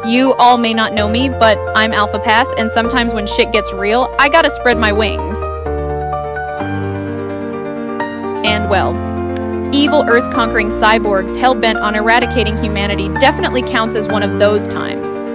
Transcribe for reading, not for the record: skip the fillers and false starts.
You all may not know me, but I'm AlphaPass, and sometimes when shit gets real, I gotta spread my wings. And well, evil Earth-conquering cyborgs hell-bent on eradicating humanity definitely counts as one of those times.